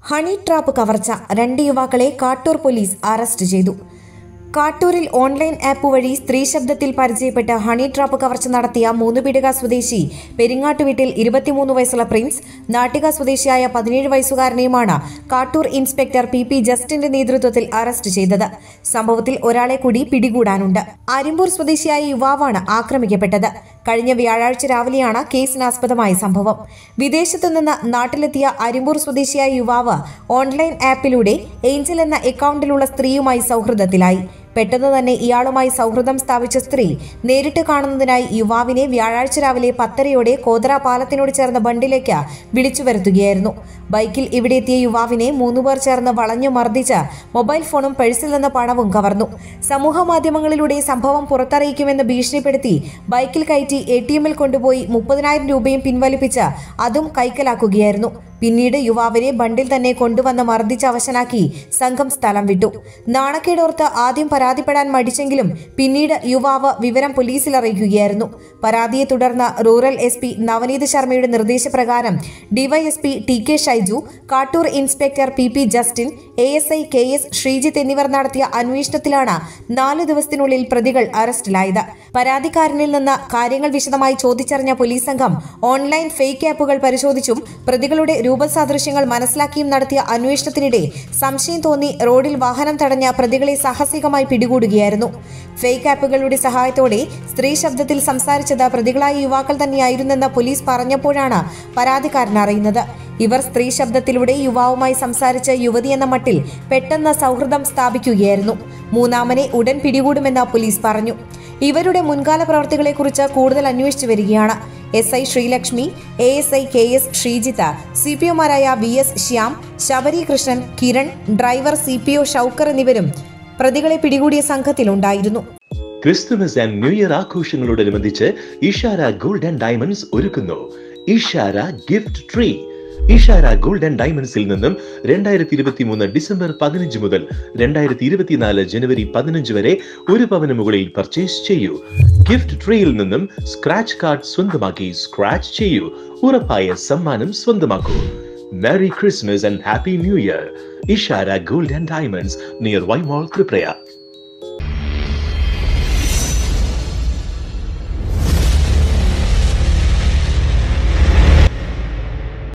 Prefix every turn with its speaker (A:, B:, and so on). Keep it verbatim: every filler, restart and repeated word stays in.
A: Honey trap കവർച്ച രണ്ട് യുവാക്കളെ കാട്ടൂർ പോലീസ് അറസ്റ്റ് ചെയ്തു. കാട്ടൂരിൽ ഓൺലൈൻ ആപ്പ് വഴി സ്ത്രീ ശബ്ദത്തിൽ പരിചയപ്പെട്ട ഹണി ട്രാപ്പ് കവർച്ച നടത്തിയ മൂന്നുപീടിക സ്വദേശി പെരിങ്ങാട്ടുവീട്ടിൽ ഇരുപത്തിമൂന്ന് വയസ്സുള്ള പ്രിൻസ്, നാട്ടിക സ്വദേശിയായ പതിനേഴ് വയസ്സുകാരനെയുമാണ് കാട്ടൂർ ഇൻസ്പെക്ടർ പി പി ജസ്റ്റിന്റെ നേതൃത്വത്തിൽ അറസ്റ്റ് ചെയ്തത്. സംഭവത്തിൽ ഒരാളെ കൂടി പിടികൂടാനുണ്ട്. അരിമ്പൂർ സ്വദേശിയായ യുവാവാണ് ആക്രമിക്കപ്പെട്ടത്. കഴിഞ്ഞ വ്യാഴാഴ്ച രാവിലെയാണ് കേസിനാസ്പദമായ സംഭവം. വിദേശത്തു നിന്ന് നാട്ടിലെത്തിയ അരിമ്പൂർ സ്വദേശിയായ യുവാവ് ഓൺലൈൻ ആപ്പിലൂടെ ഏഞ്ചൽ എന്ന അക്കൗണ്ടിലുള്ള സ്ത്രീയുമായി സൗഹൃദത്തിലായി. പെട്ടെന്ന് തന്നെ ഇയാളുമായി സൗഹൃദം സ്ഥാപിച്ച സ്ത്രീ നേരിട്ട് കാണുന്നതിനായി യുവാവിനെ വ്യാഴാഴ്ച രാവിലെ പത്തരയോടെ കോതറ പാലത്തിനോട് ചേർന്ന ബണ്ടിലേക്ക് വിളിച്ചു വരുത്തുകയായിരുന്നു. ബൈക്കിൽ ഇവിടെ എത്തിയ യുവാവിനെ മൂന്നുപേർ ചേർന്ന് വളഞ്ഞു മർദ്ദിച്ച് മൊബൈൽ ഫോണും പേഴ്സിൽ നിന്ന് പണവും കവർന്നു. സമൂഹ മാധ്യമങ്ങളിലൂടെ സംഭവം പുറത്തറിയിക്കുമെന്ന് ഭീഷണിപ്പെടുത്തി ബൈക്കിൽ കയറ്റി എ ടി എമ്മിൽ കൊണ്ടുപോയി മുപ്പതിനായിരം രൂപയും പിൻവലിപ്പിച്ച് അതും കൈക്കലാക്കുകയായിരുന്നു. പിന്നീട് യുവാവിനെ ബണ്ടിൽ തന്നെ കൊണ്ടുവന്ന് മർദ്ദിച്ച് അവശനാക്കി സംഘം സ്ഥലം വിട്ടു. നാണക്കേടോർത്ത് ആദ്യം പരാതിപ്പെടാൻ മടിച്ചെങ്കിലും പിന്നീട് യുവാവ് വിവരം പോലീസിൽ അറിയിക്കുകയായിരുന്നു. പരാതിയെ തുടർന്ന് റൂറൽ എസ് പി നവനീത് ശർമ്മയുടെ നിർദ്ദേശപ്രകാരം DYSP T K Shaiju, Kattoor inspector P P Justin, A S I K S Sreejith എന്നിവർ നടത്തിയ അന്വേഷണത്തിലാണ് നാല് ദിവസത്തിനുള്ളിൽ പ്രതികൾ അറസ്റ്റിലായത്. പരാതിക്കാരനിൽ നിന്ന് കാര്യങ്ങൾ വിശദമായി ചോദിച്ചറിഞ്ഞ പോലീസ് സംഘം ഓൺലൈൻ ഫേക്ക് ആപ്പുകൾ പരിശോധിച്ചും പ്രതികളുടെ രൂപസാദൃശ്യങ്ങൾ മനസ്സിലാക്കിയും നടത്തിയ അന്വേഷണത്തിനിടെ സംശയം തോന്നി റോഡിൽ വാഹനം തടഞ്ഞ പ്രതികളെ സാഹസികമായി പിടികൂടുകയായിരുന്നു. ഫേക്ക് ആപ്പുകളുടെ സഹായത്തോടെ സ്ത്രീ ശബ്ദത്തിൽ സംസാരിച്ചത് പ്രതികളായ യുവാക്കൾ തന്നെയായിരുന്നെന്ന് പോലീസ് പറഞ്ഞപ്പോഴാണ് പരാതിക്കാരൻ അറിയുന്നത്. ഇവർ സ്ത്രീ ശബ്ദത്തിലൂടെ യുവാവുമായി സംസാരിച്ച യുവതി എന്ന മട്ടിൽ പെട്ടെന്ന് സൗഹൃദം സ്ഥാപിക്കുകയായിരുന്നു. മൂന്നാമനെ ഉടൻ പിടികൂടുമെന്ന് പോലീസ് പറഞ്ഞു. ഇവരുടെ മുൻകാല പ്രവർത്തികളെക്കുറിച്ച് കൂടുതൽ അന്വേഷിച്ചു വരികയാണ്. S I Sreelakshmi, A S I K S Sreejith, C P ഒമാരായ V S Shyam, Sabari Krishnan, Kiran, driver C P O Shoukar എന്നിവരും പ്രതികളെ പിടികൂടിയ സംഘത്തിലുണ്ടായിരുന്നു.
B: ക്രിസ്തുമസ് ആൻഡ് ന്യൂ ഇയർ ആഘോഷങ്ങളോടനുബന്ധിച്ച് ഇഷാര ഗോൾഡ് ആൻഡ് ഡയമണ്ട്സ് ഒരുക്കുന്നു Ishara gift tree. Ishara gold and ഡയമണ്ട്സിൽ നിന്നും രണ്ടായിരത്തി ഇരുപത്തി മൂന്ന് ഡിസംബർ പതിനഞ്ച് മുതൽ രണ്ടായിരത്തി ഇരുപത്തിനാല് ജനുവരി പതിനഞ്ച് വരെ ഒരു പവന് മുകളിൽ പർച്ചേസ് ചെയ്യൂ. ഗിഫ്റ്റ് ട്രീയിൽ നിന്നും സ്ക്രാച്ച് കാർഡ് സ്വന്തമാക്കി സ്ക്രാച്ച് ചെയ്യൂ. ഉറപ്പായ സമ്മാനം സ്വന്തമാക്കൂ. Merry Christmas and happy new year. Ishara gold and diamonds near Y mall Tripura.